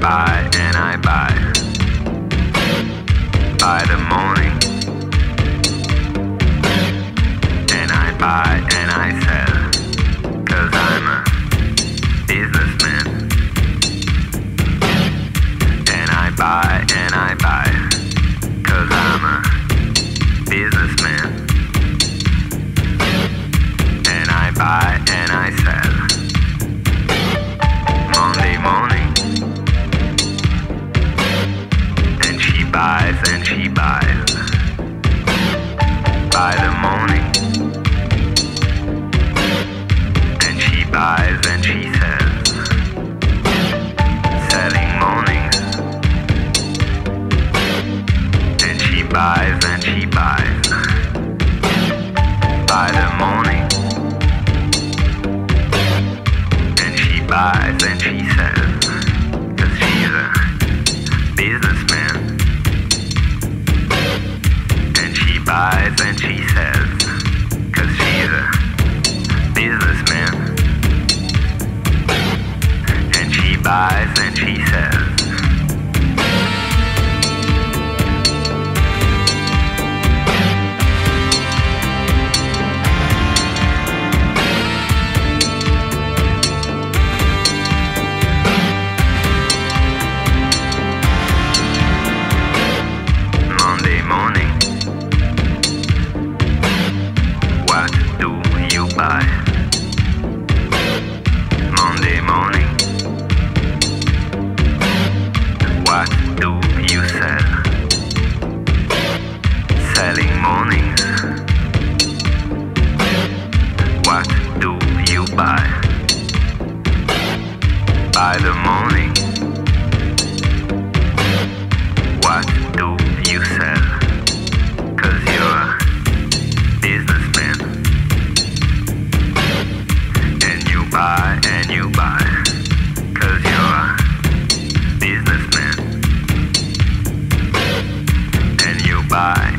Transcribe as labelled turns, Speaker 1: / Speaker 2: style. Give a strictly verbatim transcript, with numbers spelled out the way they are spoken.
Speaker 1: buy and I buy. By the morning, and I buy and I sell, 'cause I'm a businessman. And I buy and I buy, 'cause I'm a businessman. And I buy and I sell. Monday morning, and she buys and she buys. By the morning, and she buys and she sells. Selling mornings, and she buys and she buys. By the morning, and she buys and she sells, 'cause she's a businessman. And she buys and she sells, 'cause she's a businessman. And she buys and she sells. Monday morning, what do you buy? Monday morning, what do you sell? Selling mornings, what do you buy? By the morning, what do you sell? 'Cause you're a businessman. And you buy and you buy, 'cause you're a businessman. And you buy